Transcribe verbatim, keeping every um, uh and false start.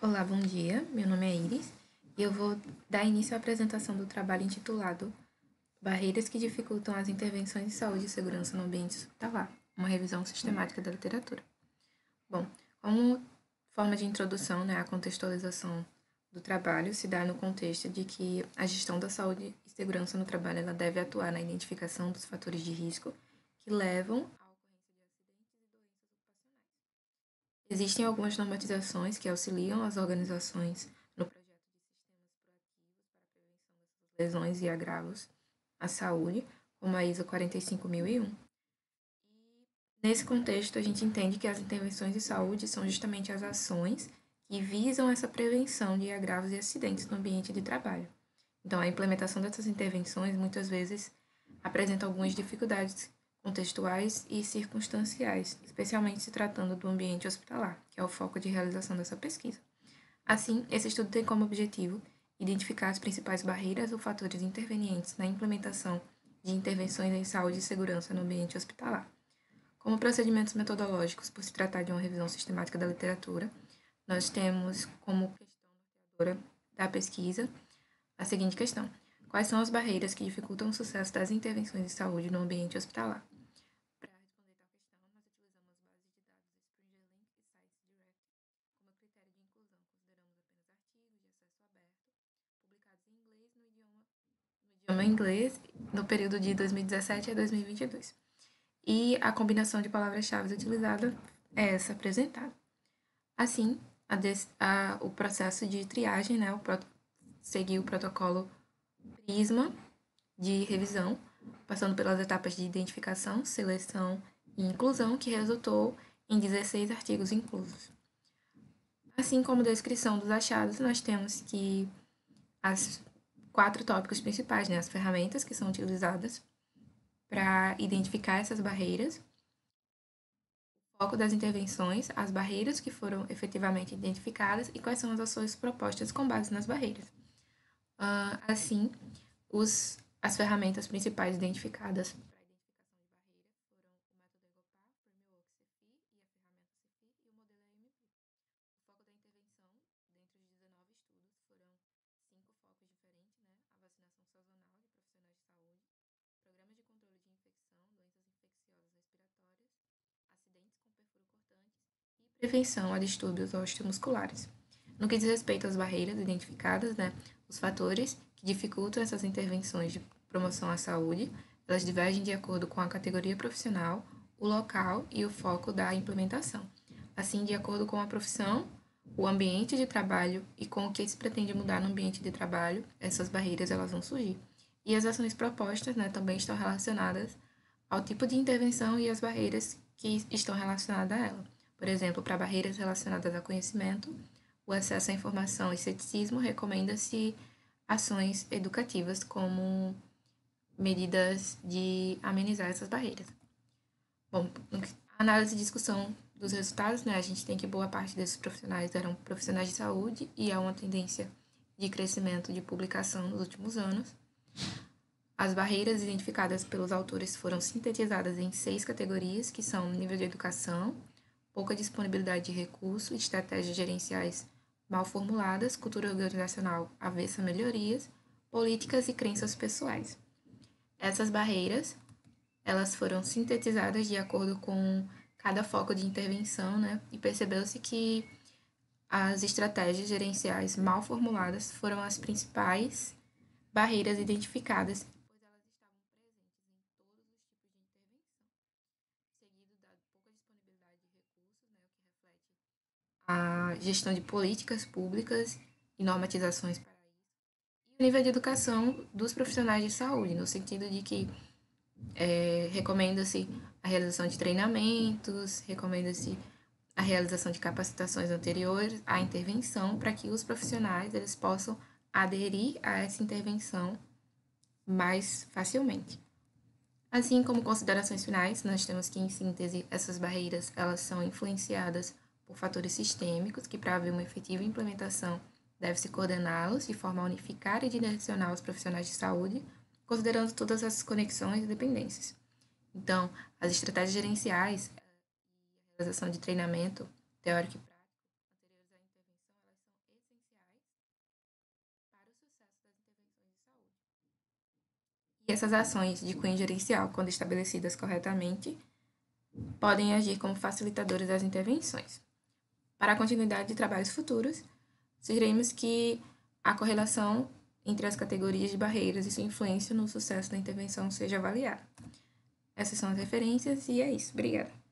Olá, bom dia. Meu nome é Iris e eu vou dar início à apresentação do trabalho intitulado Barreiras que dificultam as intervenções de saúde e segurança no ambiente hospitalar, uma revisão sistemática da literatura. Bom, como forma de introdução, né, a contextualização do trabalho se dá no contexto de que a gestão da saúde e segurança no trabalho ela deve atuar na identificação dos fatores de risco que levam à ocorrência de acidentes e doenças ocupacionais. Existem algumas normatizações que auxiliam as organizações no projeto de sistemas proativos para a prevenção dessas lesões e agravos à saúde, como a ISO quarenta e cinco mil e um. E nesse contexto, a gente entende que as intervenções de saúde são justamente as ações que visam essa prevenção de agravos e acidentes no ambiente de trabalho. Então, a implementação dessas intervenções muitas vezes apresenta algumas dificuldades contextuais e circunstanciais, especialmente se tratando do ambiente hospitalar, que é o foco de realização dessa pesquisa. Assim, esse estudo tem como objetivo identificar as principais barreiras ou fatores intervenientes na implementação de intervenções em saúde e segurança no ambiente hospitalar. Como procedimentos metodológicos, por se tratar de uma revisão sistemática da literatura, nós temos como questão norteadora da pesquisa a seguinte questão: quais são as barreiras que dificultam o sucesso das intervenções de saúde no ambiente hospitalar? Para responder tal questão, nós utilizamos bases de dados Springer Link e SciencesDirect. Como critério de inclusão, consideramos apenas artigos de acesso aberto, publicados em inglês no idioma, no idioma inglês no período de dois mil e dezessete a dois mil e vinte e dois. E a combinação de palavras-chave utilizada é essa apresentada. Assim, a des, a, o processo de triagem, né, o pro, seguir o protocolo PRISMA de revisão, passando pelas etapas de identificação, seleção e inclusão, que resultou em dezesseis artigos inclusos. Assim como descrição dos achados, nós temos que as quatro tópicos principais, né, as ferramentas que são utilizadas para identificar essas barreiras, o foco das intervenções, as barreiras que foram efetivamente identificadas e quais são as ações propostas com base nas barreiras. Uh, assim, os, as ferramentas principais identificadas para a identificação de barreiras foram o método EGOPAR, o framework CEFI e a ferramenta CEFI e o modelo A M P. O foco da intervenção, dentre os dezenove estudos, foram cinco focos diferentes, né? A vacinação sazonal de profissionais de saúde, programas de controle de infecção, doenças infecciosas respiratórias, acidentes com perfuro cortantes e prevenção a distúrbios osteomusculares. No que diz respeito às barreiras identificadas, né, os fatores que dificultam essas intervenções de promoção à saúde, elas divergem de acordo com a categoria profissional, o local e o foco da implementação. Assim, de acordo com a profissão, o ambiente de trabalho e com o que se pretende mudar no ambiente de trabalho, essas barreiras elas vão surgir. E as ações propostas, né, também estão relacionadas ao tipo de intervenção e as barreiras que estão relacionadas a ela. Por exemplo, para barreiras relacionadas a conhecimento, o acesso à informação e ceticismo, recomenda-se ações educativas como medidas de amenizar essas barreiras. Bom, a análise e discussão dos resultados, né, a gente tem que boa parte desses profissionais eram profissionais de saúde e há uma tendência de crescimento de publicação nos últimos anos. As barreiras identificadas pelos autores foram sintetizadas em seis categorias, que são nível de educação, pouca disponibilidade de recursos, estratégias gerenciais mal formuladas, cultura organizacional avessa a melhorias, políticas e crenças pessoais. Essas barreiras, elas foram sintetizadas de acordo com cada foco de intervenção, né? E percebeu-se que as estratégias gerenciais mal formuladas foram as principais barreiras identificadas, pois elas estavam presentes em todos os tipos de intervenção, seguido da pouca disponibilidade de recursos, né, o que reflete a gestão de políticas públicas e normatizações para isso, e o nível de educação dos profissionais de saúde, no sentido de que é, recomenda-se a realização de treinamentos, recomenda-se a realização de capacitações anteriores à intervenção para que os profissionais eles possam aderir a essa intervenção mais facilmente. Assim como considerações finais, nós temos que, em síntese, essas barreiras elas são influenciadas por fatores sistêmicos que, para haver uma efetiva implementação, deve-se coordená-los de forma a unificar e direcionar os profissionais de saúde, considerando todas essas conexões e dependências. Então, as estratégias gerenciais e a realização de treinamento teórico e prático anteriores à intervenção, elas são essas ações de cunho gerencial, quando estabelecidas corretamente, podem agir como facilitadores das intervenções. Para a continuidade de trabalhos futuros, sugerimos que a correlação entre as categorias de barreiras e sua influência no sucesso da intervenção seja avaliada. Essas são as referências e é isso. Obrigada.